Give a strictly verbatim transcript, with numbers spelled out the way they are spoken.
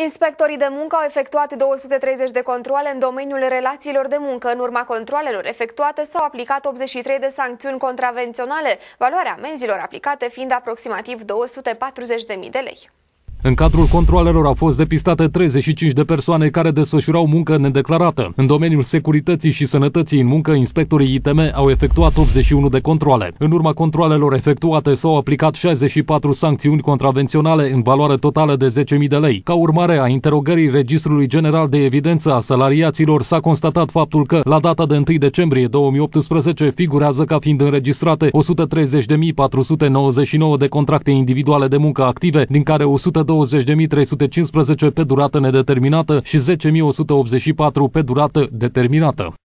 Inspectorii de muncă au efectuat două sute treizeci de controale în domeniul relațiilor de muncă. În urma controalelor efectuate s-au aplicat optzeci și trei de sancțiuni contravenționale, valoarea amenzilor aplicate fiind aproximativ două sute patruzeci de mii de lei. În cadrul controalelor au fost depistate treizeci și cinci de persoane care desfășurau muncă nedeclarată. În domeniul securității și sănătății în muncă, inspectorii I T M au efectuat optzeci și unu de controale. În urma controalelor efectuate s-au aplicat șaizeci și patru sancțiuni contravenționale în valoare totală de zece mii de lei. Ca urmare a interogării Registrului General de Evidență a Salariaților s-a constatat faptul că, la data de întâi decembrie două mii optsprezece, figurează ca fiind înregistrate o sută treizeci de mii patru sute nouăzeci și nouă de contracte individuale de muncă active, din care o sută douăzeci de mii trei sute cincisprezece pe durată nedeterminată și zece mii o sută optzeci și patru pe durată determinată.